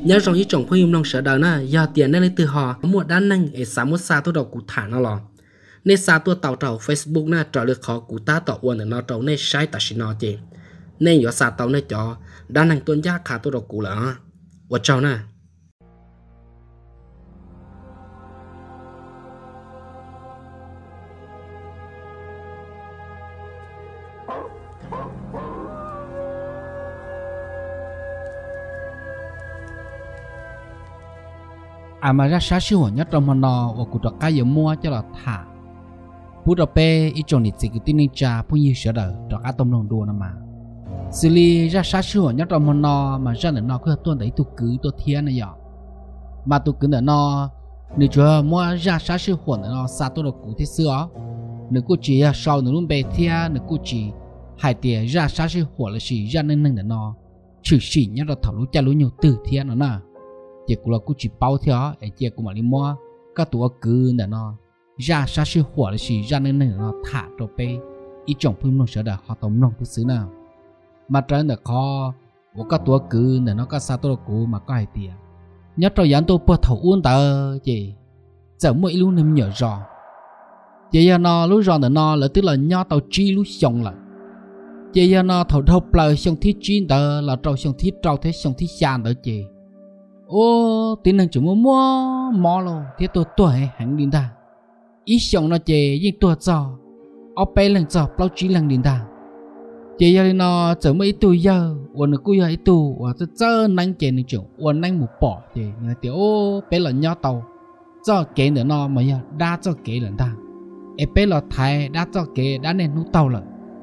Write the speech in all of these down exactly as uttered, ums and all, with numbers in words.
nhớ rằng ý chồng phim nông sở đời na giờ tiền nên lấy từ họ mua đan năng để sáng một xa tôi đầu cụ thả nó lò nên xa tôi tàu tàu Facebook na trở được khó cụ ta tàu uốn để nó trâu nên sai ta xin nó chị nên giờ xa tàu nên cho đan năng tuân giá khá tôi đầu cụ là và cháu na à mà ra sáng sớm nhất trong mòn nọ và cụ trọ cái giờ mua cho là thả bút đọc pe ít chọn lịch sử tin ninh trà phun như sữa đời trọ cá tôm lồng đua nè mà xử lý ra sáng sớm nhất trong mòn nọ mà ra nữa nọ cứ tuân đấy tụ cứ tụ thiên này giờ mà tụ cứ nữa nọ nếu chưa mua ra sáng sớm nữa nọ sao tụ được cụ thế xưa nếu cụ chỉ sau nữa luôn bề thiên nếu cụ chỉ hai tiền ra sáng sớm là chỉ ra nên nên nữa nọ trừ chỉ nhất là thảo lúa cha lúa nhiều từ thiên nữa nè chỉ cũng là cũng chỉ bao theo ấy chỉ cũng mà đi mua các tổ cứ để nó ra sát sự火的是让那那nó thả cho bé ít chồng phim nó sẽ là họ tổng nông thứ xứ nào mà trên là khó của các tổ cứ để nó các sao tổ cứ mà có hai tiền nhất rồi dán tôi bớt thầu uốn tờ chị giờ mỗi lúc nem nhở rõ chị giờ nó lúc rõ để nó là tức là nhau tàu chi lúc xong lại chị giờ nó thầu thầu lời xong thiết chín tờ là trâu xong thiết trâu thế xong thiết sàn tờ chị ô tin rằng chúng mua mò luôn thế tôi tuổi hẳn đi ta ít xong nó chè nhưng tôi cho ở bên lần cho bao chí lần đi ta chè giờ nó chở mấy tuổi giờ và nó cũng vậy tuổi và tôi chơi năng chè này chịu và năng một bỏ chè người tiểu bên là nhau tàu cho kể nữa nó mà giờ đã cho kể lần ta ở bên là thái đã cho kể đã nên nút tàu rồi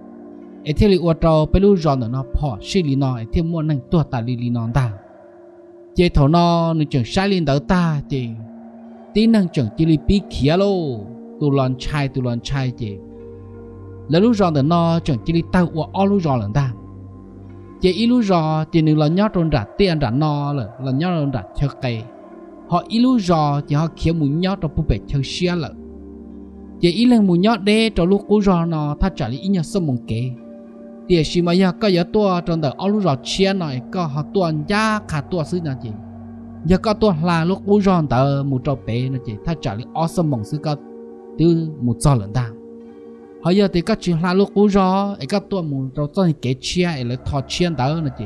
ở thế li ô tô bên lúc rồi nó bỏ xí li nó ở thế mua năng tua ta li li nó ta chế thầu nó nó chẳng sai lên đỡ ta chị tí năng chẳng chỉ li bí kia lô tụ lon chai tụ lon chai chị lấy lúc rồi nó chẳng chỉ li tao qua all lúc rồi lần ta chị ít lúc rồi chị đừng là nhớ trong rạch tiền rạch nó là là nhớ trong rạch theo cây họ ít lúc rồi chị họ kiếm muốn nhớ trong búp bê theo xia lợ chị ít lần muốn nhớ đê trong lúc cũ rồi nó ta trả lý ít nhớ sớm mong kế thì khi mà giờ có giờ tua trong đời ông lúc rồi chia này có họ tuần giá cả tua xứ nào chị giờ có tua là lúc cũ rồi tờ một trâu bé nữa chị ta trả lý awesome mong xứ có từ một giờ lần ta họ giờ thì các chuyện là lúc cũ rồi ấy các tua một trâu cho cái chia ấy lại thọ chia tờ nữa chị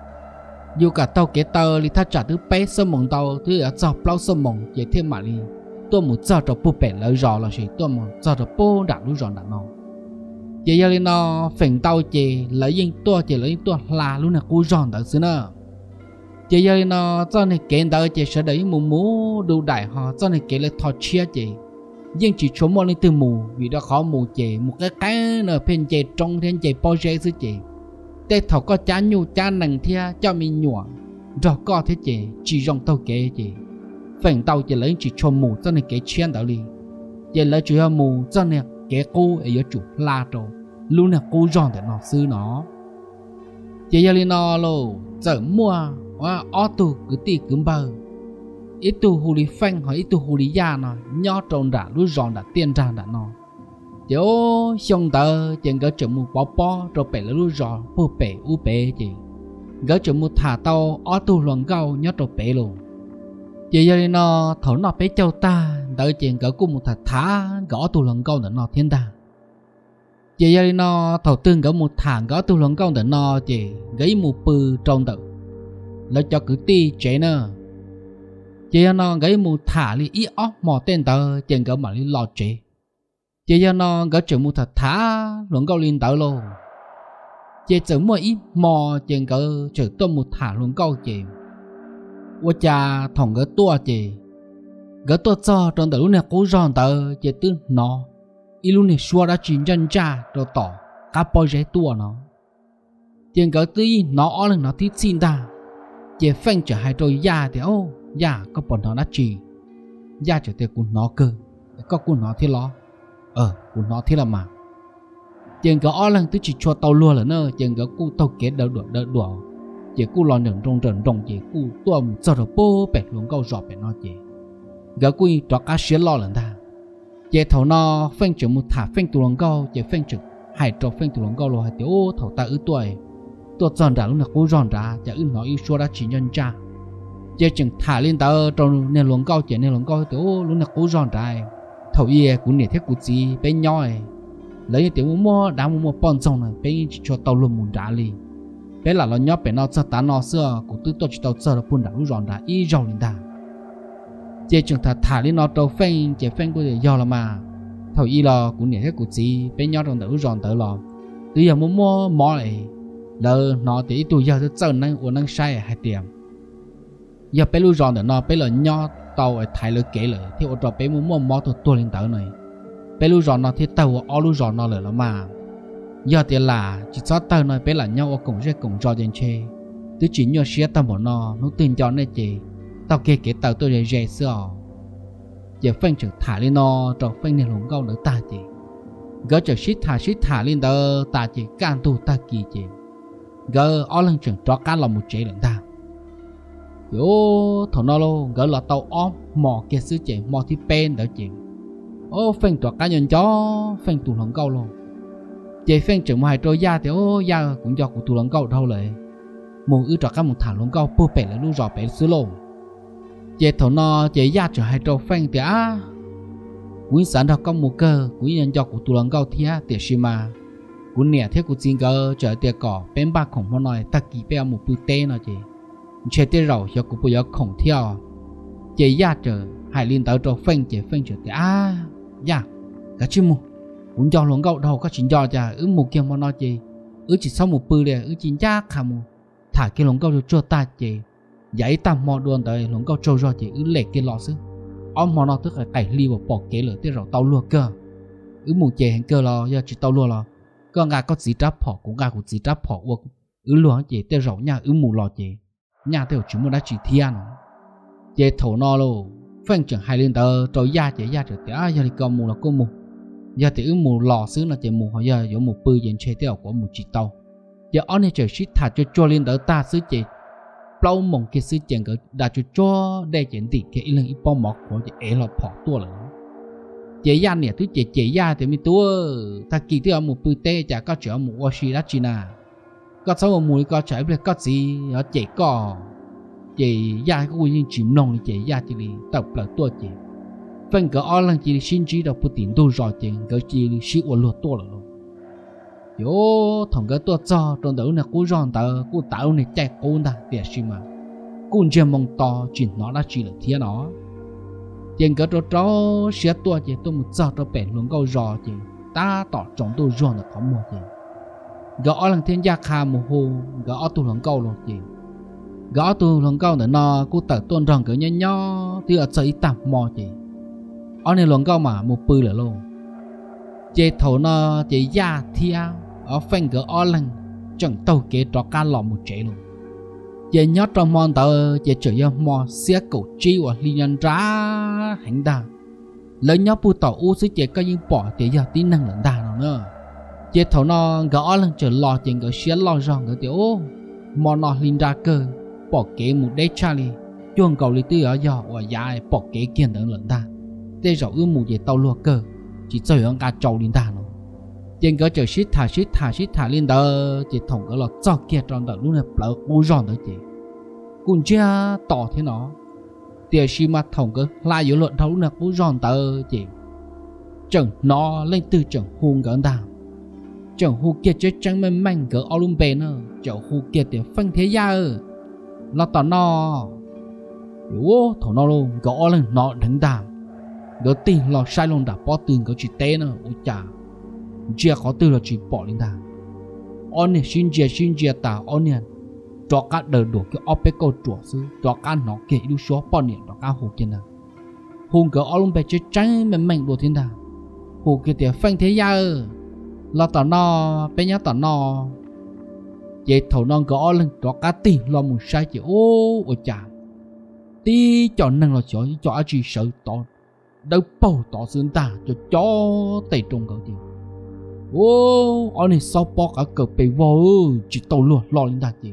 dù cả tàu cái tờ thì ta trả từ bé sớm mong tàu từ ở giờ bao sớm mong chị thêm mà đi tua một giờ trâu búp bể lại rồi là gì tua một giờ trâu bố đã lúc rồi đã nó chị giờ nó phèn tàu chị lấy những tua chị lấy những tua là luôn là cú giòn tới xứ nữa chị giờ nó cho này kén tới chị sẽ đấy mù mù đủ đại họ cho này kén lại thọ chia chị nhưng chỉ số một lên từ mù vì đó khó mù chị một cái cái nữa phèn chị trong thiên chị bao giờ xứ chị để thọ có chá nhu chá nằng thia cho mình nhọ rồi có thế chị chỉ rong tàu kế chị phèn tàu chị lấy chỉ số mù cho này kén chia tới đi chị lấy chỉ là mù cho này cái cô ấy ở chủ la rồi luôn là cô giòn để nó xứ nó chị giờ lên nó luôn giờ mua và ô tô cứ tì cứ bờ ít tu hồ lý phanh hoặc ít tu hồ lý già nó nhỏ tròn đã lúc giòn đã tiền ra đã nó chứ xong tờ chuyện gỡ chừng một bó bó rồi bể lúc giòn bố bể u bể chị gỡ chừng một thả tàu ô tô luận cao nhỏ rồi bể luôn chị giờ lên nó thấu nó bể châu ta đợi chuyện gỡ cùng một thả thả gỡ tu luận cao để nó thiên ta chị giờ nó thầu tương gỡ một thằng gỡ tu luận cao để nó chị gấy một bự trong tự lấy cho cứ ti chế nữa chị nó gấy một thả li ít óc mò tên tờ chuyện gỡ mà li lọt chế chị giờ nó gỡ chừng một thả thả luận cao lên tờ luôn chị chừng một ít mò chuyện gỡ chừng tôm một thả luận cao chị ô cha thằng gỡ tua chị gỡ tua cho trong tờ lúc này cố giòn tờ chị tư nó ít lúc này xua đã chuyển chân cha rồi tỏ cá bò rễ tua nó tiền gỡ tư nó ở lần nó thích xin ta chị phanh trở hai trôi da thì ô da có bọn nó đã chỉ da trở tiền của nó cơ có của nó thế lo ờ của nó thế là mà tiền gỡ ở lần tư chỉ cho tàu lùa là nơ tiền gỡ cu tàu kết đỡ đùa đỡ đùa chị cu lòn đường trong trận trong chị cu tuồng cho rồi bố bẹt luôn câu giọt bẹt nó chị gỡ quy cho cá xé lo lần ta chị thầu nó phanh chừng một thả phanh tù lòng câu chị phanh chừng hai trò phanh tù lòng câu rồi hai tiểu thầu ta ư tuổi tôi chọn ra lúc nào cũng chọn ra chị ư nói yêu xua đã chỉ nhân cha giờ chừng thả lên tờ trong nền luồng cao chỉ nền luồng cao thì ô lúc nào cố ròn trái thầu ye cũng nè thế cũng gì bên nhoi lấy tiếng mua đã mua pon xong này bên cho tàu luôn muốn trả li bên là nó nhóc bên nó sợ tá nó xưa cũng tự tôi chỉ tàu sợ là phun đã lúc ròn đã y ròn lên ta giờ chừng thả thả lên nó tàu phanh chỉ phanh của để do là mà thầu y là cũng nè thế cũng gì bên nhoi trong tàu ròn tới lò từ giờ mua mua mỏ này lỡ nó thì tụi giờ sẽ chân năng uốn năng sai hai điểm giờ bé lu ròn để nó bé là nho tàu ở thái lỡ kế lỡ thì ô tô bé muốn mua mỏ tụi tua lên tàu này bé lu ròn nó thì tàu ở lu ròn nó lỡ là mà giờ thì là chỉ cho tàu này bé là nhau ở cùng sẽ cùng cho trên chơi tôi chỉ nhớ xe tàu của nó nó tin cho nên chị tàu kia cái tàu tôi để dễ sợ giờ phanh chừng thả lên nó trong phanh này lủng câu nữa ta chị gỡ chừng xít thả xít thả lên tàu ta chỉ can tu ta kỳ chị gỡ ở lần chừng cho cá là một chế lần ta yo thằng nó luôn gỡ là tàu ôm mò kia xứ chị mò thì pen đỡ chị ô phanh cho cá nhân chó phanh tụ lồng câu luôn chị phanh chừng mà hai trôi da thì ô da cũng do của tụ lồng câu đâu lại một ư cho cá một thả lồng câu bơ bể là lu rò bể xứ luôn chị thằng nó chị da cho hai trôi phanh thì á cũng sản ra có một cơ cũng nhân do của tụ lồng câu thì á thì xí mà cũng nè thế cũng xin cơ chờ tiệc cỏ bên ba khổng nó nói ta kỳ bè một bự tê nó chị chơi tê rầu cho cũng bây giờ khổng theo chị ya chờ hải liên tới cho phanh chị phanh chờ thì à ya cả chim mu cũng cho lồng gạo đầu có chuyện cho cha ứ một kia mà nói chị ứ chỉ sau một bự này ứ chỉ cha khả mu thả cái lồng gạo cho ta chị giấy tam mò đuôn tới lồng gạo trâu cho chị ứ lệ cái lọ xứ ông mà nó tức là cày li và bỏ kế lửa tê rầu tàu lùa cơ ứ một chị hành cơ lo giờ chỉ tàu lùa lo có ngà có gì trap họ cũng ngà cũng gì trap họ uống ứ lúa chị tê rau nhà ứ mù lò chị nhà tê chúng mình đã chỉ thiên chị thổ no luôn phanh chẳng hai lên tờ rồi da chị da chị à giờ thì còn mù là cô mù giờ thì ứ mù lò xứ là chị mù họ giờ có một bự diện chơi tê của một chị tàu giờ anh này trời shit thả cho cho lên tờ ta xứ chị bao mong cái xứ chèn cái đã cho cho đây chuyện gì cái lần ít bao mọc của chị é là bỏ tua rồi chị ya nè thứ chị chị ya thì mi tua ta kỳ tiêu một bự tê chả có chỗ một washi đã chi na có sáu một mùi có trái bề có gì ở chị có chị ya có nguyên chìm nông chị ya chỉ đi tập là tua chị phần cái ở lần chị xin chỉ được một tiền đô rồi chị cái chị sĩ ổn luật tua rồi yo thằng cái tua cho trong đó này cô ròn tờ cô tạo này chạy cô ta để xin mà cô chỉ mong to chuyện nó đã chỉ là thiên nó tiền cái đó đó sẽ tua chị tôi một giờ tôi bẻ luôn câu rò chị ta tỏ trọng tôi ròn là có một chị gõ lần thiên gia kha một hồ gõ tôi lần câu rồi chị gõ tôi lần câu nữa nó cô tự tôn rằng cái nhỏ nhỏ thì ở xây tạm mò chị ở này lần câu mà một bự là luôn chị thầu nó chị gia thia ở phanh gỡ ở lần chẳng tàu kế cho cá lò một chế luôn chị nhớ trong mòn tờ chị trở ra mò xe cổ chi và liên nhân ra hành đà lấy nhớ bu tàu u xí chị có những bỏ thì giờ tí năng lượng đà nào nữa chị thầu nó gõ lần trở lò chị gỡ xe lò rong gỡ tiểu ô mò nó liên ra cơ bỏ kế một đế Charlie chuông cầu lý tư ở giờ và dài bỏ kế kiên năng lượng đà tê rõ ư mù về tàu lùa cơ chỉ chơi ở cả trâu liên đà nó trên cái trời shit thả shit thả shit thả lên đó chị thòng cái là cho kia trong đó lúc này lỡ u ròn đó chị cũng chưa tỏ thế nó tiền xí mà thòng cái lại yếu luận thấu lúc này u ròn tờ chị chẳng nó lên từ chẳng hùng cái đà chẳng hùng kia chết trắng mềm manh cái Olympe nữa chẳng hùng kia tiền phanh thế gia nó tỏ nó yếu thằng nó luôn gõ lên nó đánh đàm gỡ tin lo sai luôn đã bỏ tiền cái chị té nữa ôi chà chia có từ là chỉ bỏ lên đàn on này xin chia xin chia ta on này cho các đời đổ cái opeco chuột xứ cho các nó kể đi số bỏ niệm cho các hồ kia nào hùng cái ông bé chơi trắng mềm mềm đồ thiên đàng hồ kia thì phanh thế gia lo tao nó bé nhá tao nó vậy thầu non có lên cho các tiền lo một sai chỉ ô ôi chà tí chọn năng là cho cho chỉ sợ to đâu bầu to xương ta cho chó tẩy trong cái gì ô anh này sao bỏ cả cờ bể vô chỉ tàu luôn lo lên đặt gì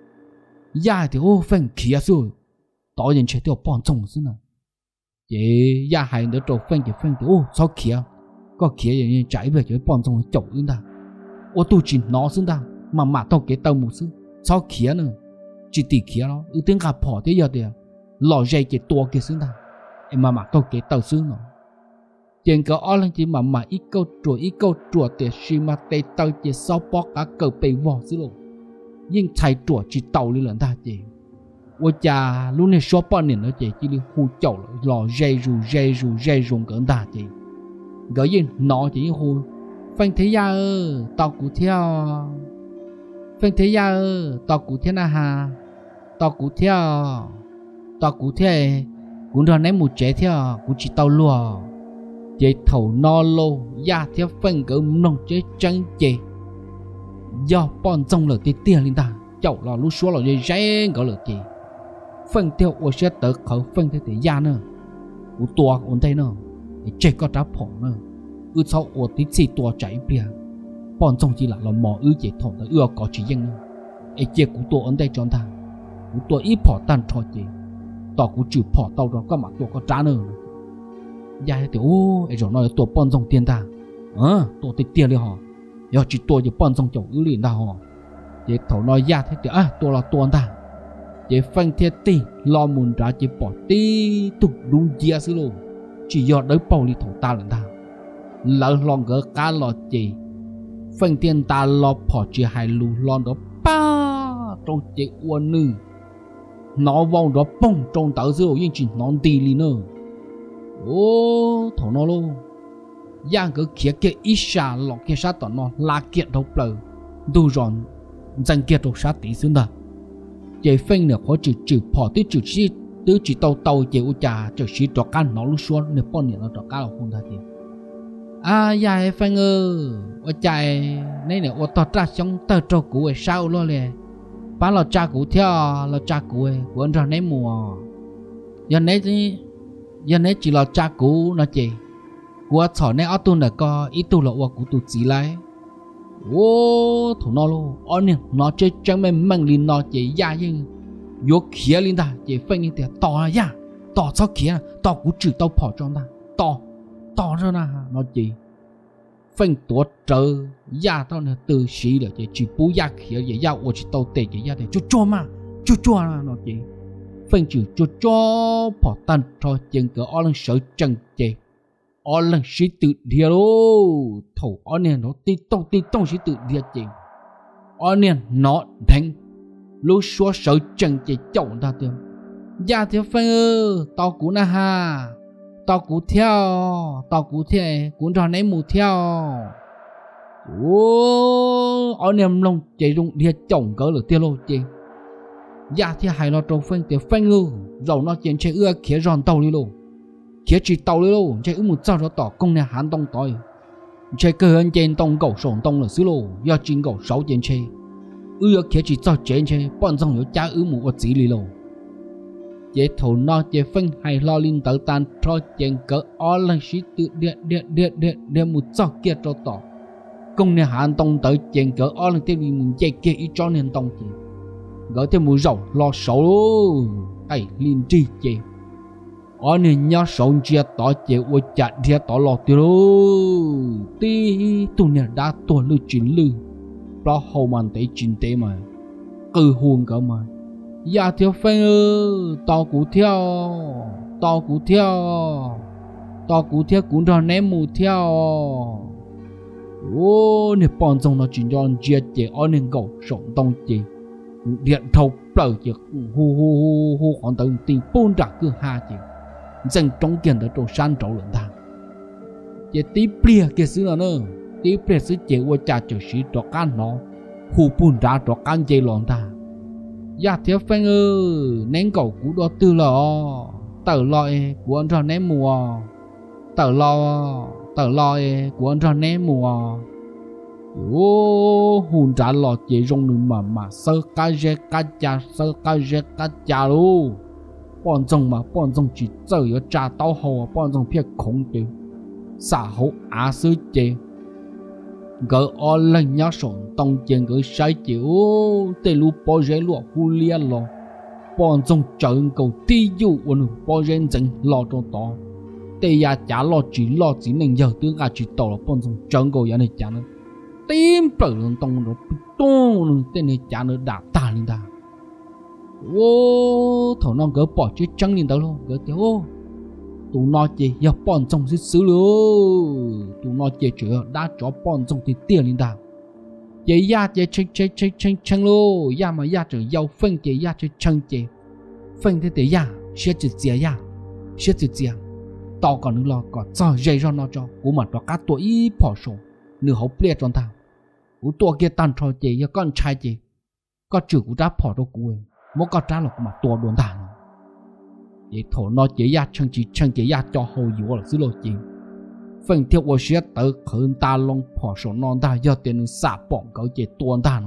ya thì ô phèn kia rồi tao nhìn chơi theo bọn chồng xí nè vậy ya hay nữa trâu phèn thì phèn thì ô sao kia có kia vậy chạy về chơi bọn chồng chậu lên ta ô tôi chỉ nó xí ta mà mà tao cái tàu một xí sao kia nữa chỉ tì kia đó ư tiếng gặp bỏ thế giờ thì lò dây chỉ tua kia xứng ta em mà mà câu kế tàu xứng nó trên cái ở lên chỉ mà mà ít câu chùa ít câu chùa để xí mà tây tàu chỉ sau bó cả cờ bể vỏ xứ lộ nhưng chạy chùa chỉ tàu đi lần ta chỉ我家lúc này số bao nhiêu nó chỉ chỉ đi hú chậu lò dây rù dây rù dây rùng cỡ ta chỉ cái gì nó chỉ hú phanh thế ya ơ tao cụ theo phanh thế ya ơ tao cụ theo na ha tao cụ theo tao cụ theo cũng rồi ném một chế theo cũng chỉ tao lùa chế thầu no lô ya theo phanh cỡ nông chế trắng chế do bọn trong lửa tiền tiền lên ta chậu lò lúc số lò dây dây cỡ lửa tiền phân theo ô sẽ tới khẩu phân theo để ya nữa ô tua ổn đây nữa để chơi có trả phỏng nữa ư sau ô tí xì tua chạy bia bọn trong chỉ là là mò ư chế thòng tới ưa có chỉ dân nữa ấy chế của tua ổn đây cho ta của tua ít phỏ tan cho chế tao cũng chịu phỏ tao đó có mặt tua có trả nữa ya thì ô ấy rồi nói tua bọn trong tiền ta ờ tua tiền tiền đi họ giờ chỉ tua chỉ bọn trong chồng ư liền ta họ chế thầu nói ya thế thì à tua là tua ta chế phanh thiệt tì lo muốn ra chế bỏ tí tục đúng chia xứ luôn chỉ do đới bao đi thổ ta lần ta lỡ lòng gỡ cá lò chế phanh tiền ta lo bỏ chế hai lù lon đó ba trong chế uốn nư nó vòng đó bông trong tàu xứ nhưng chỉ non tì li nữa ô thổ nó luôn giang cứ kia kia ít xa lọ kia sát tỏ nó là kiện đâu bờ đủ rồi dành kia đâu sát tí xứ ta chế phanh nữa khó chịu chịu bỏ tới chịu chỉ tới chỉ tàu tàu chế u trà chịu chỉ cho căn nó lúc xuống nếu bao nhiêu nó cho cá là không thay thì à dài phanh ơi u chạy này nè u tao trả xong tao cho cụ ấy sao lo lẹ bán là cha cụ theo là cha cụ ấy của anh ra nấy mùa giờ nấy thì giờ nấy chỉ là cha cụ nó chị của thọ nấy ở tu là có ít tu là u cụ tu chỉ lại ô thủ nó luôn anh nè nó chơi chẳng mấy mang lên nó chỉ ya nhưng vô kia lên ta chỉ phanh như thế to ya to sao kia to cũng chịu tao bỏ cho ta to to ra nè nó chỉ phanh tuột trời ya tao nè từ xí để chỉ chỉ bú ya kia vậy ya我chỉ tao tệ vậy ya để cho cho mà cho cho nó chỉ phanh chịu cho cho bỏ tan cho chân cỡ anh sợ chân chỉ ở lần sĩ tự địa lô thầu ở nè nó tí tông tí tông sĩ tự địa chỉnh ở nè nó đánh lú xóa sợ chân chỉ chồng ta tiền gia theo phanh ơ tao cũng na ha tao cũng theo tao cũng theo cũng cho nấy mù theo ô ở nè lòng chỉ dùng địa chồng cỡ được tiền lô chị gia theo hai nó trâu phanh tiền phanh ơ rồi nó chuyện chơi ưa kia giòn tàu đi lô kia chỉ tàu đi lô chơi ư một sao cho tỏ công này hắn tông tỏi chơi cơ hơn trên tông cầu sổn tông là xứ lô do chính cầu sáu trên chơi ư kia chỉ cho trên chơi bọn trong有加ư một chỉ đi lô chế thầu nó chế phân hay lo linh tự tan cho trên cỡ ở lần sĩ tự điện điện điện điện điện một sao kia cho tỏ công này hắn tông tới trên cỡ ở lần tiêu đi một chơi kia ít cho nên tông chỉ gỡ thêm một rau lo sầu lô ai linh tri chơi ở nên nhớ sống chia tỏ chế u chặt chia tỏ lọt tiêu tí tu nè đã tuần lưu chín lưu bao hậu màn tế chín tế mà cứ huồng cả mà ya theo phanh ơ tao cũng theo tao cũng theo tao cũng theo cũng cho ném mù theo ô nè bọn trong nó chỉ cho chia chế ở nên gạo sống tông chế điện thâu bờ chế hu hu hu hu còn tự tin bốn đặc cứ hai chế dân trong kiện ở trong山找人他也低别个是了呢低别是结我家就是做干nó hù bùn ra cho can dây lòn ta ya theo phanh ơ nén cầu cú đó tư lọ tờ lọi của anh ra nén mùa tờ lọ tờ lọi của anh ra nén mùa ô hùn ra lọ chế rong nữa mà mà sơ cá dê cá cha sơ cá dê cá cha luôn bọn trong mà bọn trong chỉ chơi ở trà tao hồ bọn trong phía khống chế xã hội á sư chế gỡ ở lần nhớ sổn tông trên gỡ sai chịu tê lu bỏ rẽ lụa hu lia lò bọn trong trời cầu ti dụ ổn bỏ rẽ dần lò trong tỏ tê ya chả lò chỉ lò chỉ nên giờ tướng à chỉ tỏ là bọn trong trời cầu ya này chả nữa tim bờ lần tông nó tông tên này chả nữa đã ta lên ta ô thằng nó gỡ bỏ chiếc trắng lên đó luôn gỡ kiểu ô tụi nó chỉ giờ bọn trong xứ xứ luôn tụi nó chỉ chủ yếu đã cho bọn trong thì tiền lên đảo chỉ ya chỉ chân chân chân chân chân luôn ya mà ya chỉ giàu phân chỉ ya chỉ chân chỉ phân thế để ya sẽ chỉ chia ya sẽ chỉ chia tao còn nữa là còn cho dây cho nó cho của mà cho các tuổi bỏ sổ nửa hộp bia trong thằng của tuổi kia tan cho chỉ giờ con trai chỉ có chữ của đã bỏ đâu của mỗi con trai là của mà tuổi đồn thằng vậy thổ nó chỉ ya chân chỉ chân chỉ ya cho hậu yếu là xứ lộ chỉ phần thiệt của sẽ tới hơn ta long bỏ sổ non ta do tiền xả bọn cậu chỉ tuôn ta nó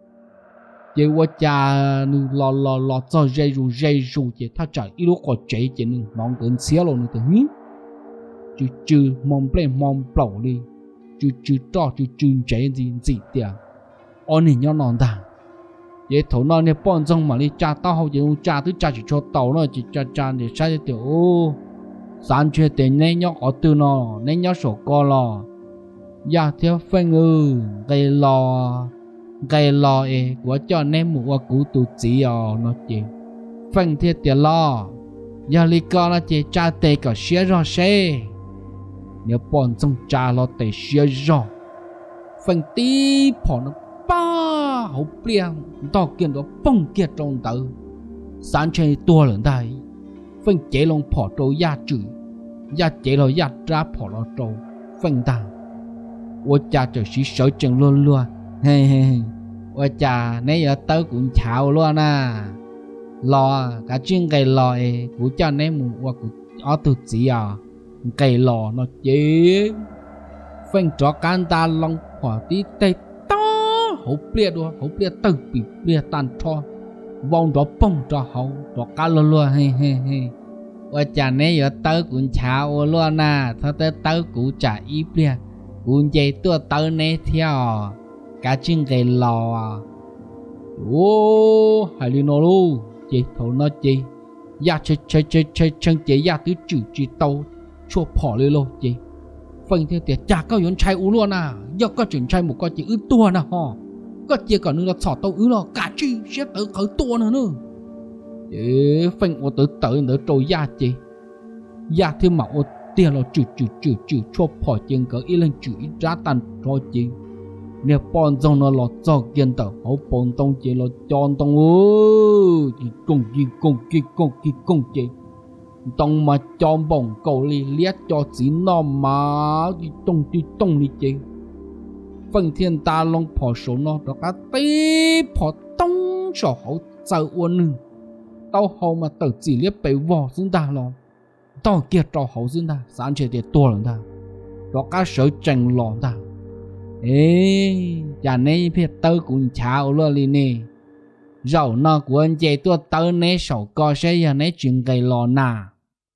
chỉ qua cha nu lo lo lo cho dây ru dây ru chỉ ta chạy ít lúc có chạy chỉ nu mong gần xía luôn từ hí chú chú mong plei mong plầu đi chú chú cho chú chú chạy gì gì tiệt ông này nhau non ta vậy thổ nó này bọn trong mà đi cha tao hậu chỉ cha thứ cha chỉ cho tàu nó chỉ cha cha để sai tiểu ô sáng chuyện tiền nên nhóc ở từ nó nên nhóc sổ co lò ya theo phân ư gây lò gây lò ấy của cho nên một cú tụ chỉ à nó chỉ phân thiết tiền lò ya li co là chỉ cha tê cả xé rõ xé nếu bọn trong cha lo tê xé rõ phân tí bỏ nó ba hậu bia to kiện đó phong kiệt trong tử sáng chuyện tua lần đây phân chế lòng bỏ trâu ya chữ ya chế lo ya ra bỏ lo trâu phân tàng我家就是手整乱乱，嘿嘿，我家那要刀棍炒乱呐，lò cả chuyên cây lò ấy, của cha này muốn qua của ở từ gì à, cây lò nó chế, phanh cho can ta long quả tí tây to, hậu bia đua, hậu bia từ bị bia tan cho, vòng đó bông cho hậu, cho cá luôn luôn,嘿嘿嘿，我家那要刀棍炒乱呐，他的刀骨炸一边。cuốn dây tua tơ nè theo cả chân cây lò à ô hay đi nó luôn chị thầu nó chị ya chơi chơi chơi chơi chân chị ya tứ chữ chị tàu chua bỏ lên luôn chị phần theo tiệt chả có yến trai u luôn à do có chuyện trai một con chị ứ tua nè ho có chia còn nữa là sọ tàu ứ lo cả chi sẽ tới khởi tua nữa nữa chị phần của tới tới nữa trôi ya chị ya thêm mạo tiền là chữ chữ chữ chữ cho bỏ tiền có ít lần chữ ít giá tan cho chị nếu bọn trong nó là cho kiên tờ hậu bọn tông chị là chọn tông ơi chị cùng chị cùng chị cùng chị cùng chị tông mà chọn bổng cầu li liết cho chỉ nó mà chị tông chị tông đi chị phần thiên ta long bỏ số nó đó cả tí bỏ tông cho hậu sợ uốn tao hậu mà tự chỉ liết bể vỏ xuống ta lo tao kia trò hậu dương ta sáng chế tiền tua lần ta đó các sở tranh lòn ta ê chả nên biết tao cũng chào luôn đi nè dầu nó của anh chị tôi tao nè sầu co sẽ giờ nè chuyện gây lò nà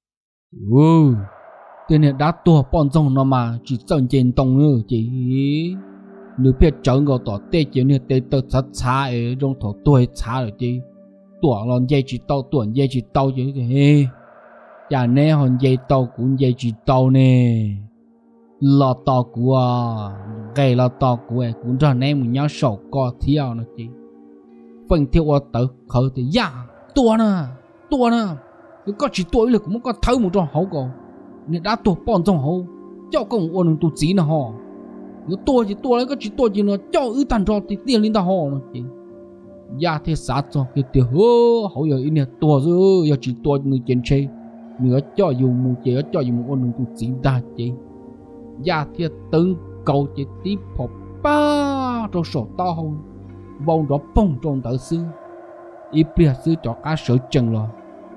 ừ tiền này đã tua bọn trong nó mà chỉ chân trên tông nữa chỉ nếu biết chọn gọi tỏ tê chỉ nên tê tao sát xa ở trong thổ tuổi xa rồi chứ tua lòn dây chỉ tao tuần dây chỉ tao chứ ê chả nè hòn dây tàu cũng dây chỉ tàu nè lò tàu của cái lò tàu của ấy cũng cho nè mình nhau sầu co theo nó chị phần theo ở tự khởi thì ya tua nè tua nè cứ có chỉ tuổi lực cũng có thấu một trong hậu cổ nên đã tua bọn trong hậu cho công ôn tu chỉ nè họ cứ tua chỉ tua lấy có chỉ tua chỉ nó cho ư tàn cho thì tiền lên ta họ nó chị ya thì sát cho cái tiền hô hậu giờ in nè tua rồi giờ chỉ tua người trên chơi nữa cho dù một chị cho dù một con tu chỉ ta chị gia thiệt từng cầu chị tiếp học ba trong sổ to hơn vòng đó bông trong tự sư ít bia sư cho cá sở chân rồi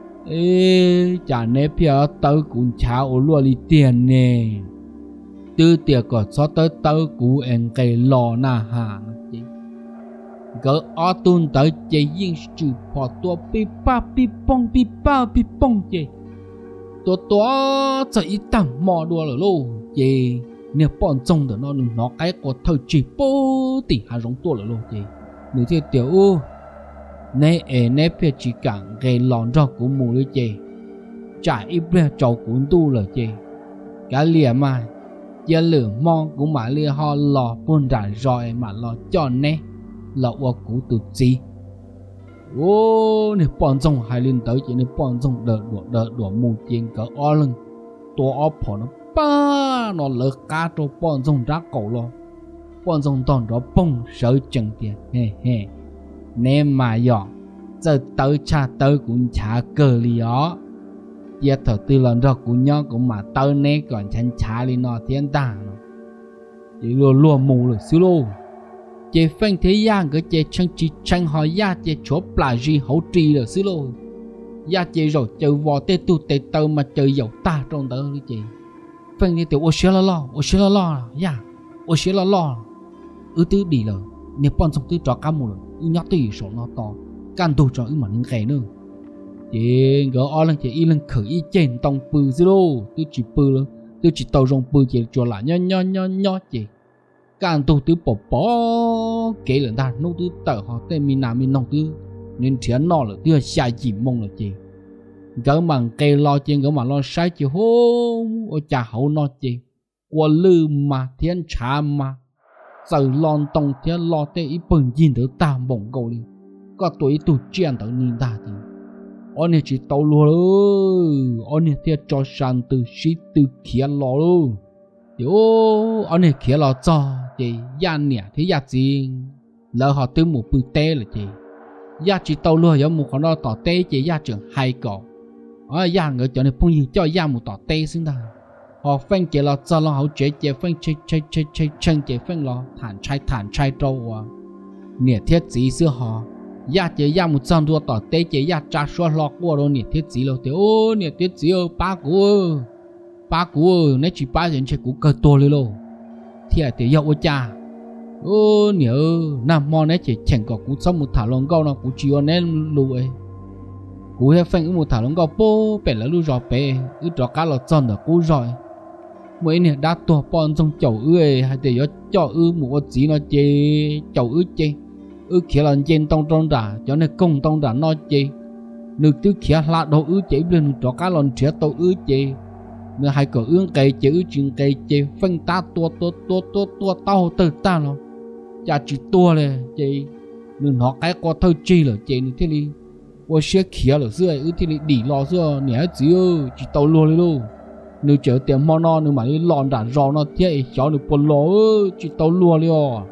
ê chả nè phía tới cũng cháo luôn đi tiền nè từ tiền còn so tới tới của em cây lò na hà chị gỡ ở tuần tới chị yên chịu bỏ tua pi pa pi bông pi pa pi bông chị tôi tôi chạy tầm mò đùa rồi luôn chị nếu bọn trong đó nó nó cái có thời chỉ bố tỷ hà giống tôi rồi luôn chị nếu thế tiểu nè ế nè phía chỉ càng gây lòn cho của mù đấy chị trải ít bia trâu cuốn tu rồi chị cái lìa mà giờ lửa mong cũng mà lìa họ lò buôn rải rồi mà lò cho nè lò qua cú tụt gì ô nè bọn rồng hai lên tới chỉ nè bọn rồng đỡ đùa đỡ đùa mù tiền cỡ o lưng tua o phỏ nó ba nó lỡ cá cho bọn rồng ra cổ lo bọn rồng toàn đó bông sợ chừng tiền he he nè mà dọ giờ tới cha tới cũng chả cơ li ó giờ thở từ lần đó cũng nhớ cũng mà tới nè còn chân chả li nó thiên tàng chỉ lùa lùa mù rồi xíu lô chế phanh thế gian cái chế chân chỉ chân họ ya chế chỗ là gì hậu trì rồi xíu lô ya chế rồi chơi vò tê tu tê tơ mà chơi dầu ta trong đó đi chế phanh đi tiểu ô xíu lo lo ô xíu lo lo ya ô xíu lo lo ư tứ đi rồi nè bọn xong tứ trò cá mù rồi ư nhóc tứ số nó to can tu cho ư mà những cái nữa chế gỡ o lần chế y lần khởi y trên tông pư xíu lô tứ chỉ pư luôn tứ chỉ tàu rong pư chế cho lại nho nho nho nho chế càng tu tứ bỏ bỏ kể lần ta nô tứ tờ họ tên mình làm mình nông tứ nên chuyện nọ là tứ xa gì mong là chị gỡ bằng cây lo trên gỡ mà lo sai chị hô ở cha hậu nó chị qua lư mà thiên trả mà giờ lon tông thiên lo tê ít bừng nhìn tới ta bổng cầu đi có tuổi tụ chuyện tới nhìn ta thì anh này chỉ tàu luôn rồi anh này thiên cho sàn từ sĩ từ kia lo luôn yo anh này kia lo cho chị gia nè thế gia gì lỡ họ tư một bự tê là chị gia chỉ tàu luôn giống một con nó tỏ tê chị gia trưởng hai cậu ở gia người cho nên phong như cho gia một tỏ tê xứng ta họ phanh chị lo cho lo hậu chế chị phanh chơi chơi chơi chơi chân chị phanh lo thản trai thản trai trâu à nè thiết gì xưa họ gia chị gia một trăm đua tỏ tê chị gia trả số lo qua rồi nè thiết gì lo thế ô nè thiết gì ơ ba của ba của nãy chỉ ba giờ chơi của cơ to lên luôn thì à thì yêu cha ô nhớ nam mô nãy chỉ chẳng có cú sống một thả lông câu nó cú chiều nên lùi ấy cú hay phanh một thả lông câu bố bể là lùi rồi bể cứ cho cá lọt chân được cú rồi mấy nè đã to bọn trong chậu ư hay thì có cho ư một gì nó chê chậu ư chê ư kia là trên tông tông đà cho nên công tông đà nó chê nước thứ kia là đồ ư chê lên cho cá lọt trẻ tàu ư chê nữa hai cậu ương cây chữ chuyện cây chế phân ta tua tua tua tua tua tao từ ta nó chả chỉ tua này chế nên họ cái có thôi chi là chế như thế đi qua xe kia là xưa ư thế đi đi lo xưa nhớ chỉ ơi chỉ tàu luôn luôn nếu chở tiền mò nó nếu mà đi lòn đã rò nó thế cháu được bồn lo chỉ tàu luôn luôn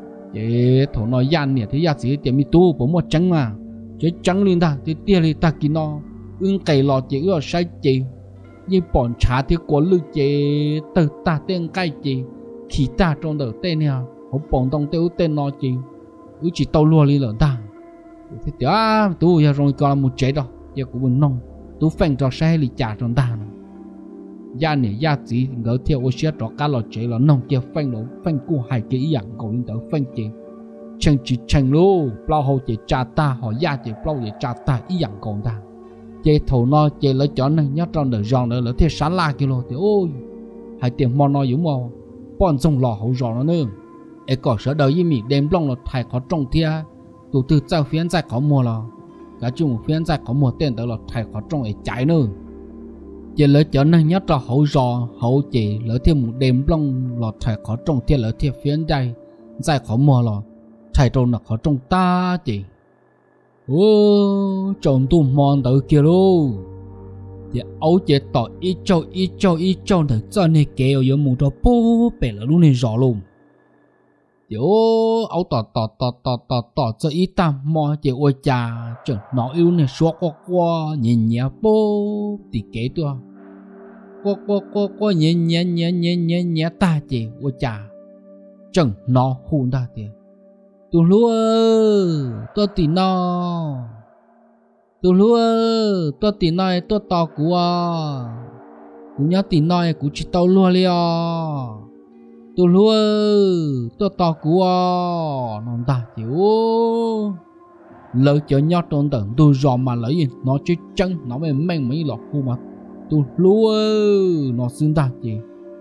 chế thổ nó gian nhỉ thế giá gì tiền mi tu bố một trắng mà chế trắng lên ta thế tiền đi ta kín nó ương cây lò chế ư sai chế như bọn trả thì có lưu chế từ ta tên cái gì khi ta trong đầu tên nha họ bọn đồng tiêu tên nó gì cứ chỉ tàu lùa đi lợn ta thì tiểu à tôi giờ rồi còn một chế đó giờ cũng buồn nông tôi phèn cho xe đi trả trong ta gia này gia gì ngỡ theo ô xe cho cá lò chế là nông kia phèn nó phèn của hai cái dạng cầu lên tới phèn chế chân chỉ chân lô bao hồ chế trả ta họ gia chế bao chế trả ta ý dạng cầu ta chế thầu nó chế lấy chọn này nhớ trong đời giòn nữa là thế sáng la kilo thì ôi hai tiền mò nó giống mò bọn sông lò hậu giòn nó nữa ấy có sợ đời với mình đem long là thải khó trồng thia tụ từ sau phiến dài khó mua là cả chung phiến dài khó mua tiền tới là thải khó trồng ấy chạy nữa chế lấy chọn này nhớ trong hậu giòn hậu chế lấy thêm một đem long là thải khó trồng thia lấy thêm phiến dài dài khó mua là thải trồng là khó trồng ta chị ô chồng tu mòn tới kia luôn thì ấu chế tỏ ít châu ít châu ít châu thì cho nên kéo yếu một trò bố bể là luôn nên rõ luôn thì ô ấu tỏ tỏ tỏ tỏ tỏ tỏ cho ít tam mò chế ôi cha chẳng nó yêu nên xóa qua qua nhìn nhẹ bố thì kế tôi qua qua qua qua nhìn nhẹ nhẹ nhẹ nhẹ nhẹ ta chế ôi cha chẳng nó hôn ta thì tôi lúa tôi tì no tôi lúa tôi tì no tôi to của cũng nhớ tì no cũng chỉ tao lúa liền tôi lúa tôi to của non ta chịu lỡ cho nhót trong tận tôi dò mà lấy gì nó chơi chân nó mới mang mấy lọt khu mà tôi lúa nó xin ta chị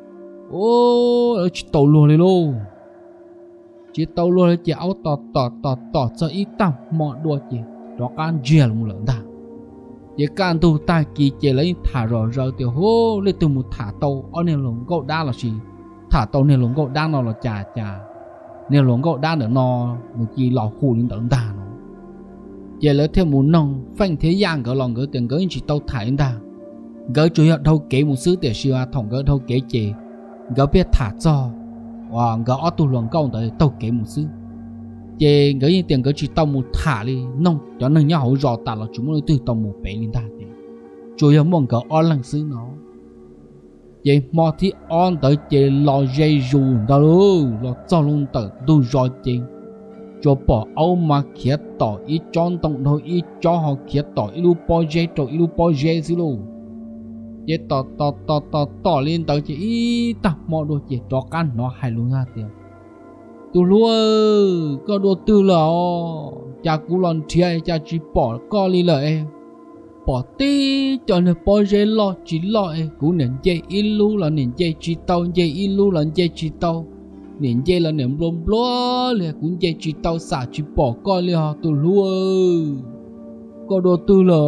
ô chỉ tao lúa liền luôn chỉ tàu luôn chỉ áo tọt tọt tọt tọt cho ít tầm mọi đua chỉ đó can dìa một lần ta chỉ can tu ta kỳ chỉ lấy thả rồi rồi tiểu hô lấy từ một thả tàu ở nền lồng gỗ đa là gì thả tàu nền lồng gỗ đa nó là chà chà nền lồng gỗ đa nữa nó một chỉ lò khu lên tận ta nó giờ lỡ thêm một nông phanh thế gian gỡ lòng gỡ tiền gỡ chỉ tàu thải anh ta gỡ chủ yếu đâu kế một xứ để siêu thòng gỡ đâu kế chế gỡ biết thả cho và gỡ ở tu luận công tới tàu kế một xứ chế gỡ như tiền gỡ chỉ tàu một thả đi nông cho nên nhau hậu rõ ta là chúng nó từ tàu một bé lên ta chủ yếu mong gỡ ở lần xứ nó chế mò thì on tới chế lo dây dù đó luôn lo cho luôn tới tu rồi chế cho bỏ áo mà khía tỏ ít chọn tổng thôi ít cho họ khía tỏ ít lu bao dây rồi ít lu bao dây xí luôn chế tỏ tỏ tỏ tỏ tỏ lên tới chế ít tập mọi đồ chế cho căn nó hay luôn ha tiền tu luôn có đồ tư là cha cú lon chia cha chỉ bỏ co li lợi bỏ tí cho nên bao dây lo chỉ lo cú nền dây ít lu là nền dây chỉ tàu dây ít lu là dây chỉ tàu nền dây là nền lom lúa liền cũng dây chỉ tàu xả chỉ bỏ coi liền họ từ luôn có đồ tư là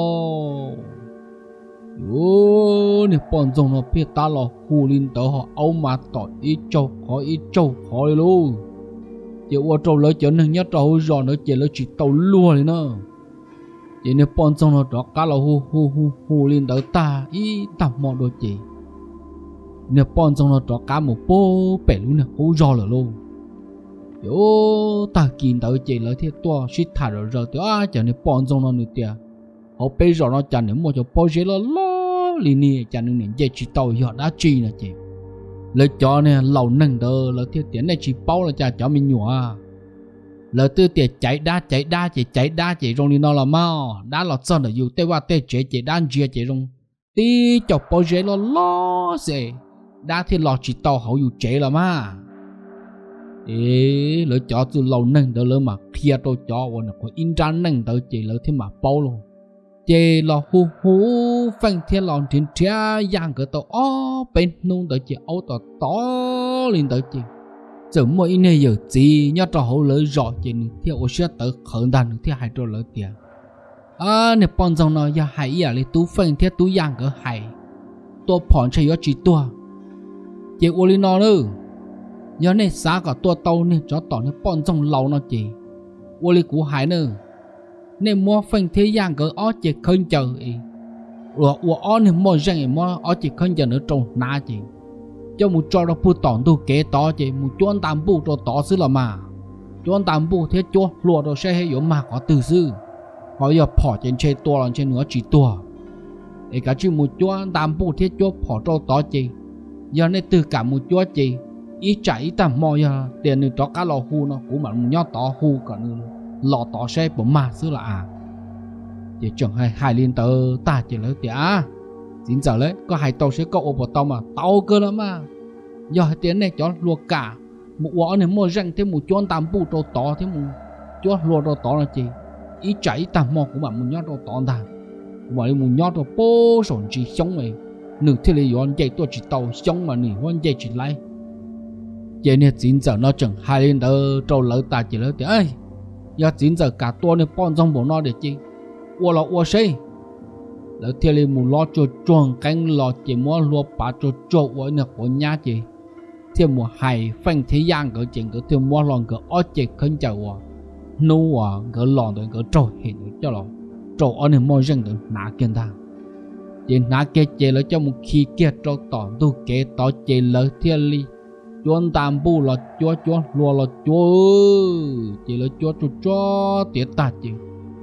ô nè bọn dòng nó biết ta là hù linh tớ họ âu mà tỏi ít châu họ ít châu họ luôn chỉ qua châu lấy cho nên nhất trâu giò nó chỉ lấy chỉ tàu luôn này nữa chỉ nè bọn dòng nó đó cá là hù hù hù hù linh tớ ta ít tầm mọi đồ chỉ nè bọn dòng nó đó cá một bố bể luôn nè hù giò rồi luôn yo ta kín tớ chỉ lấy thiết toa shit thả rồi rồi tớ à cho nè bọn dòng nó nữa tiệt họ bây giờ nó chẳng những một chỗ bao giờ lo lì nè chẳng những những dây chỉ tàu họ đã chi là chị lời cho nè lâu nâng đờ lời thiết tiến này chỉ bao là chả cho mình nhua lời tư tiền chạy đá chạy đá chỉ chạy đá chỉ rong đi nó là mau đá lọt sơn là dù tê qua tê chế chỉ đan chia chỉ rong tí cho bao giờ lo lo gì đá thì lọt chỉ tàu họ dù chế là mà ê lời cho từ lâu nâng đờ lời mà kia tôi cho và nó có in ra nâng đờ chỉ lời thêm mà bao luôn chế lò hú hú phanh thiên lòn thiên thia giang cái tàu ó bên nung tới chị ấu tàu to lên tới chị giờ mỗi ngày giờ gì nhớ trò hậu lỡ rõ chị theo ô xe tới khẩn đàn theo hai trò lỡ tiền à nè bọn dòng nó giờ hay à lấy tú phanh theo tú giang cái hay tôi phòn chơi ở chỉ tua chị ô lên nó nữa giờ này xa cả tua tàu nè cho tỏ nè bọn dòng lâu nó chị ô lên cú hay nữa nên mua phanh thế gian cỡ ó chỉ khơi chờ ý rồi của ó nên mua răng mua ó chỉ khơi chờ nữa trong ná chị cho một trò đó phụ tỏn tu kế to chị một chuan tam bu cho to xứ là mà chuan tam bu thế cho lùa đồ xe hay yếu mà có từ xứ họ giờ bỏ trên chơi to là trên nữa chỉ to để cả chỉ một chuan tam bu thế cho bỏ cho to chị giờ nên từ cả một chuan chị ý chạy tầm mò giờ tiền nữa cho cá lò hu nó cũng mà một nhót to hu cả nữa lọ tỏ xe của mà xứ là à chỉ chẳng hay hai liên tờ ta chỉ lấy tiền xin giờ lấy có hai tàu sẽ có ô vào tàu mà tàu cơ lắm mà giờ tiền này cho lùa cả một quả này mua răng thêm một chón tam bu trâu tỏ thêm một chón lùa trâu tỏ là gì ý chạy tầm mò của bạn một nhót trâu tỏ ta của bạn một nhót trâu bố sổn chỉ sống này nửa thế này yon dây tôi chỉ tàu sống mà nửa yon dây chỉ lấy vậy nên xin giờ nó chẳng hai liên tờ trâu lấy ta chỉ lấy tiền ơi giờ chín giờ cả tua này bọn trong bộ nó để chi ua là ua xây lỡ theo lên một lo cho chuồng canh lò chỉ muốn lúa bả cho cho ua này của nhà chị thêm một hai phanh thế gian cỡ chuyện cỡ thêm mua lon cỡ ở chị khấn chào ua nô à cỡ lon rồi cỡ trâu hiện cho lò trâu ở này mua rừng được nã kiên ta chị nã kia chị lỡ cho một khi kia trâu tỏ tu kế tỏ chị lỡ theo li chuan tam bu là chúa chúa lùa là chúa chỉ là chúa chúa chúa tiệt ta chứ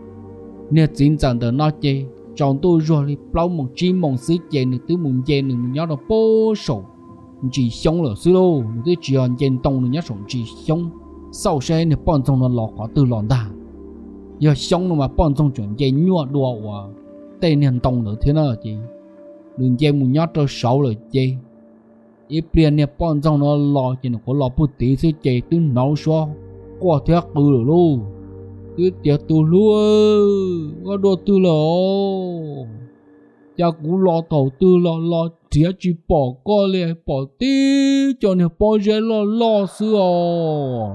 nè chính chẳng được nói chứ chọn tôi rồi đi bao một chim một xí chè nữa tứ một chè nữa nhớ là bố sổ chỉ sống là xí lô tứ chỉ còn chè tông nữa nhớ sống chỉ sống sau xe nè bọn trong nó lọt khỏi từ lòn ta giờ sống mà bọn trong chuyện chè nhua đùa và tên nè tông nữa thế nào chứ đừng chè một nhớ cho sáu rồi chè ít tiền nè bọn trong nó lò chỉ nó có lò bút tí xí chè tứ nấu xóa qua thế từ rồi luôn tứ tiệt từ luôn có đồ từ lò cha cú lò tàu từ lò lò tiệt chỉ bỏ coi liền bỏ tí cho nè bỏ dễ lò lò xưa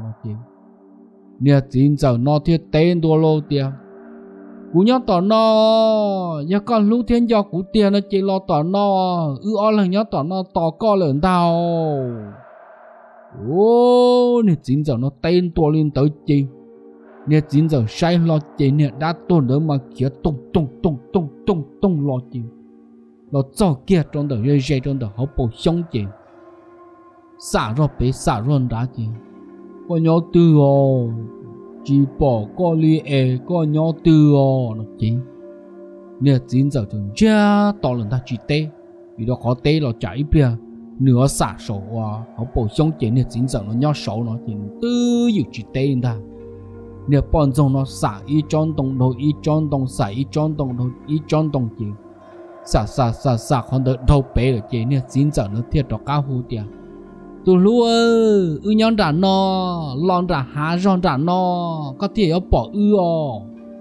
nè chính giờ nó thiết tên đồ lô tiệt cú nhớ tỏ nó nhớ con lũ thiên do cú tiền nó chỉ lo tỏ nó ư o là nhớ tỏ nó tỏ co lớn tao ô nè chính giờ nó tên tua lên tới chi nè chín giờ say lo chế nè đã tuần đó mà kia tung tung tung tung tung tung lo chế lo cho kia trong đó rơi rơi trong đó họ bổ sung chế xả rồi bé xả rồi đã chế có nhớ từ ô chỉ bỏ có li e có nhớ từ ô nó chế nè chín giờ chúng cha to lần ta chỉ tê vì đó có tê là chạy bia nửa xả sổ à họ bổ sung chế nè chín giờ nó nhớ sổ nó chế tư dự chỉ tê lên ta nè bọn trong nó xả ý chọn đồng thôi ý chọn đồng xả ý chọn đồng thôi ý chọn đồng chế xả xả xả xả còn đợi đâu bé rồi chế nè chín giờ nó thiệt đó cao hú tiền tụi lúa ư nhon trả nó lon trả há giòn trả nó có thể ở bỏ ư à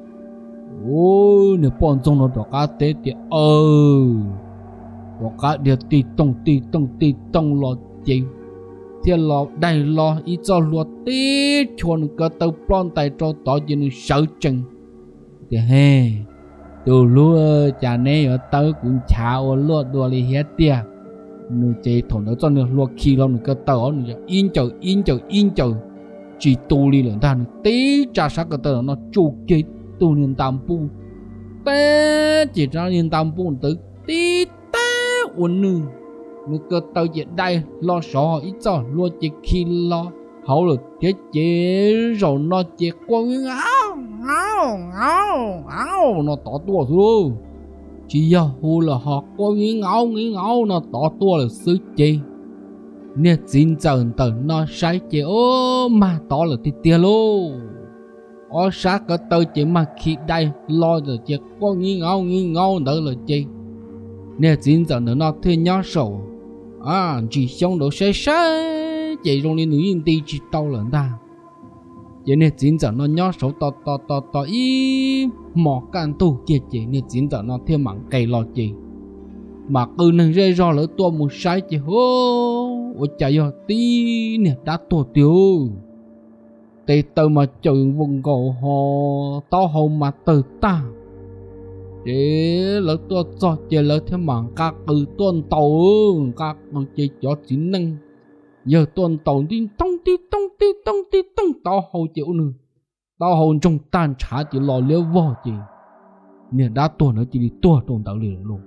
ôi nè bọn trong nó đó cá tế tiền ơ đó cá địa tì tông tì tông tì tông lo chế thì lo đầy lo ý cho lo tít chuồn cơ tàu plon tay cho tỏ cho nó sợ chừng thì hè từ lúa chả nè ở tàu cũng chào lúa đùa li hết tiền nó chơi thằng nó cho nó lúa khi lo nó cơ tàu nó in chờ in chờ in chờ chỉ tu li lượng ta nó tí trả sắc cơ tàu nó chu cái tu niên tam pu té chỉ ra niên tam pu tự tí té uốn nư nó cơ tàu chuyện đây lo sợ ít cho lo chỉ khi lo hậu lực chết chế rồi nó chết quăng áo áo áo áo nó tỏ tua thôi chỉ do hù là họ quăng áo áo nó tỏ tua là xứ chi nè chín giờ tờ nó sai chế ô mà tỏ là thì tiền luôn ở sát cơ tàu chỉ mà khi đây lo rồi chết quăng áo áo đỡ là chi nè chín giờ nữa nó thuê nhó sầu à chỉ xong đồ xe xe chạy trong đi núi đi chỉ tao lần ta vậy nên chín giờ nó nhó số to to to to ý mỏ can tu kia chị nên chín giờ nó thêm mảng cây lo chị mà cứ nâng rơi ro lỡ tua một sai chị hô ôi chạy vô tí nè đã tua tiêu tê tơ mà trời vùng cổ hồ to hồ mà từ ta chế lỡ tua cho chế lỡ thêm mảng các từ tuần tàu các nó chế cho chín nâng giờ tuần tàu đi tông tí tông tí tông tí tông tao hầu chịu nữa tao hầu trong tan trả chỉ lo liêu vò chị nè đã tuần nó chỉ đi tua tuần tàu liền luôn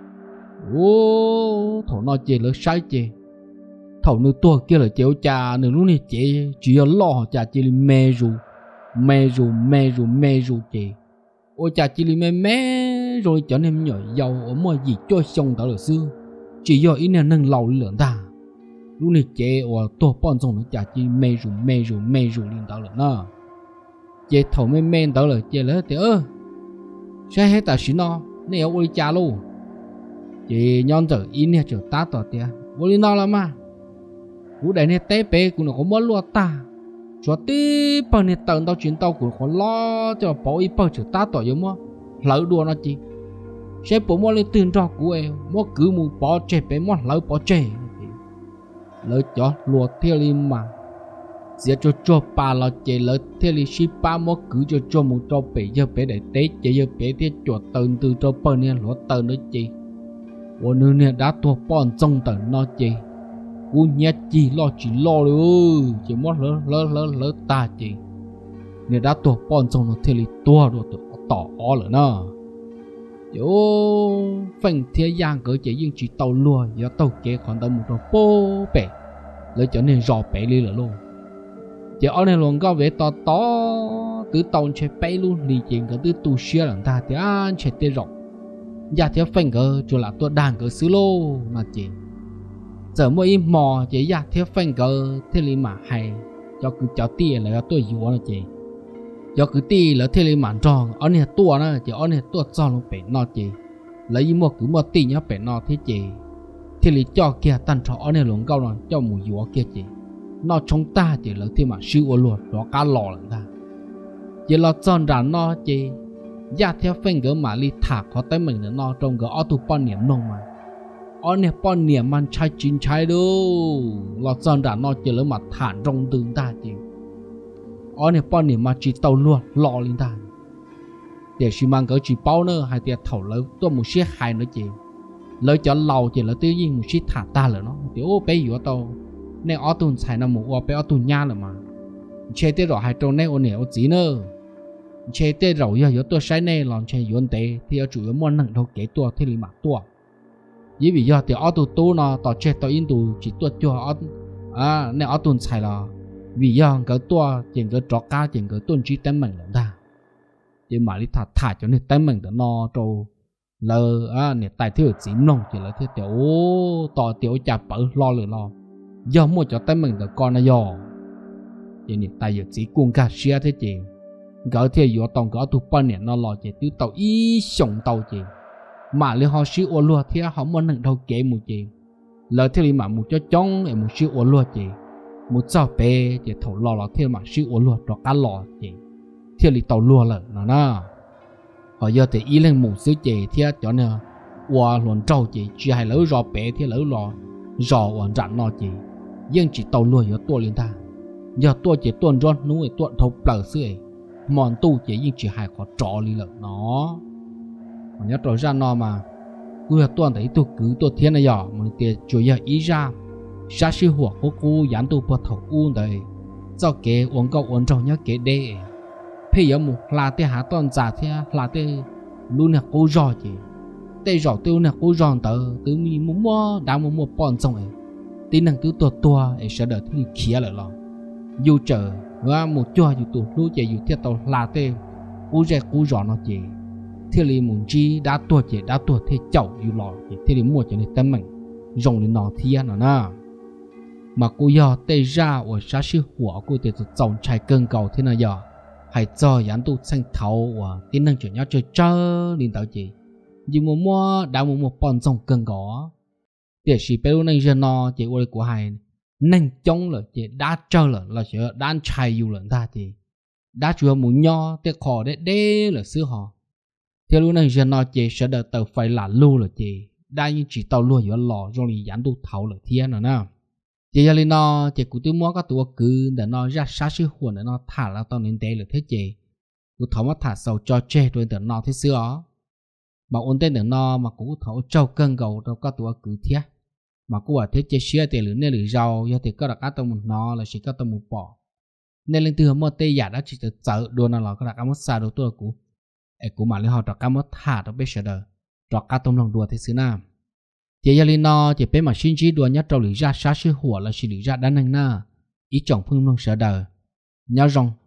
ô thổ nó chế lỡ sai chế thổ nữa tua kia là chéo cha nữa lúc này chế chỉ có lo cha chỉ là mê ru mê ru mê ru mê ru chế ôi cha chỉ là mê mê rồi cho nên nhỏ giàu ở mọi gì cho xong tao là xưa chỉ do ý nên nâng lầu lượng ta lúc này chế ở tổ bọn trong nó chả chỉ mê rù mê rù mê rù liên tao là nó chế thầu mê mê tao là chế là thế ơ sẽ hết ta xí nó này ở ôi cha luôn chế nhon giờ in nè chờ ta tỏ tia ôi nó là mà cú đại nè té bé cũng nó có mất luôn ta cho tí bao nè tận tao chuyến tao cũng có lo cho bỏ ít bao chờ ta tỏ giống mà lỡ đùa nó chi sẽ bỏ mua lên tiền cho của em mua cứ mua bỏ chế bé mua lỡ bỏ chế lỡ cho lùa theo li mà giờ cho cho bà là chế lỡ theo li ship ba mua cứ cho cho một cho bé giờ bé để té chế giờ bé theo cho tận từ cho bờ nè lúa tận nữa chị ôn nữa nè đã tua bọn trong tận nó chị cú nhét chi lo chỉ lo rồi chỉ mua lỡ lỡ lỡ lỡ ta chị nè đã tua bọn trong nó theo li tua rồi tỏ ó rồi nó yo phần thế gian cỡ chỉ riêng chỉ tàu lùa giờ tàu kế còn tàu một trò bô bể lấy cho nên rò bể đi là luôn chỉ ở đây luôn có vẻ to to từ tàu chơi bể luôn đi chuyện cái từ tu sửa làm ta thì ăn chơi tê rộng giờ theo phần cỡ cho là tôi đang cỡ xứ lô mà chị giờ mỗi im mò chỉ giờ theo phần cỡ thế li mà hay cho cứ cho tiền là tôi yếu là chị cho cứ ti là thế lên màn tròn ở này tua nó chỉ ở này tua cho nó bể nó chị lấy mua cứ mua ti nhá bể nó thế chị thế li cho kia tan trò ở này luôn câu nó cho mù dúa kia chị nó trong ta chỉ là thế mà siêu ở luôn đó cá lò là ta chỉ là tròn ra nó chị giá theo phanh gỡ mà li thả khó tới mình nữa nó trong gỡ ở tụ bao niệm nông mà ở này bao niệm man trái chín trái đâu là tròn ra nó chỉ là mà thả trong tương ta chị ở này bọn này mà chỉ tàu luôn lọ lên ta để chỉ mang cái chỉ bao nữa hay để thầu lấy tôi một chiếc hai nữa chị lấy cho lầu chỉ là tự nhiên một chiếc thả ta là nó thì ô bé yếu tàu này ở tuần xài nó một ô bé ở tuần nha là mà chơi tê rồi hai trâu này ôn nè ôn gì nữa chơi tê rồi giờ giờ tôi sai này làm chơi yuan tê thì ở chủ yếu muốn nâng đâu kế tua thì lì mặt tua vì vì giờ thì ở tụ tụ nó tao chơi tao in tụ chỉ tua cho ở à nè ở tuần xài là vì giờ cái tua chuyện cái trò cá chuyện cái tuần chỉ tên mình làm ta thì mà đi thả thả cho nên tên mình đó nó trâu lờ à nè tài thiếu chỉ nông chỉ là thiếu tiểu tỏ tiểu chả bự lo lửa lo giờ mua cho tên mình được con này giờ thì nè tài giờ chỉ cuồng cả xia thế chị gỡ thì giờ tòng gỡ tụ bao nè nó lo chỉ tứ tàu ý sống tàu chị mà lấy họ xíu ô lúa thì họ muốn nâng đầu kế một chị lỡ thì mà một cho chong em một xíu ô lúa chị một sao bé chị thầu lo lo thì mà xíu ô lúa cho cá lò chị thì li tàu lúa lợ nó na họ giờ thì ý lên một xíu chị thì cho nên qua luồn trâu chị chỉ hay lỡ rò bé thì lỡ lò rò hoàn rặn nó chị nhưng chỉ tàu lúa giờ tua lên ta giờ tua chị tuần rôn nuôi tuần thầu bờ xưa mòn tu chị nhưng chỉ hay có trò li lợ nó nhớ trò ra nó mà cứ tuần thấy tôi cứ tôi thiên này giờ mình tiền chủ yếu ý ra sát sư hỏa của cô dán tôi bắt thầu u đấy do cái uống câu uống trâu nhớ cái đây bây giờ một là tiền hạ tuần giả thì là tiền luôn là cô rò chị tê rò tiêu là cô rò tờ từ mình muốn mua đã muốn mua bọn xong ấy tin năng cứ tua tua ấy sẽ đợi thì kia lại lo dù chờ và một cho dù tụ lúc chạy dù thiết tàu là tiền cô rẻ cô rò nó chị thế là muốn chi đã tua chị đã tua thế chậu dù lò chị thế là mua cho nên tâm mình rồng lên nó thiên nó na mà cô giờ tê ra ở sát sư hỏa cô để trồng trái cân cầu thế nào giờ hay cho dán tụ xanh thấu và tin năng chuyển nhau chơi chơi lên tàu chị nhưng mà mua đã mua một bọn rồng cân có để chỉ béo năng dân nó chị ơi của hai năng chống là chị đã chơi là là chỉ đã chạy dù lần ta chị đã chùa muốn nho để khó để đê là xưa họ theo lúc này dân nó chị sẽ đợi tàu phải là lưu là chị đã như chỉ tàu lưu ở lò rồi thì dán tụ thấu là thiên rồi nè chị giờ lên nó chị cũng tiêu mua các tụ cứ để nó ra sát sư hồn để nó thả ra tao nên té là thế chị cũng thấu mà thả sầu cho chê rồi để nó thế xưa ó mà ôn tên để nó mà cũng thấu trâu cân cầu đâu các tụ cứ thiết mà cũng ở thế chế xưa thì lửa nên lửa rau do thì có đặc ăn tao một nó là chỉ có tao một bỏ nên lên từ một tê giả đã chỉ được chở đồ nào là có đặc ăn mất xa đồ tôi cũng ấy cũng mà lên họ đặc ăn mất thả đó bây giờ đó đặc ăn tôm lòng đùa thế xứ nào chị giờ lên nó chị bé mà xin chỉ đùa nhất trâu lửa ra sát sư hỏa là chỉ lửa ra đan năng na ý chồng phương luôn sợ đời nhau rong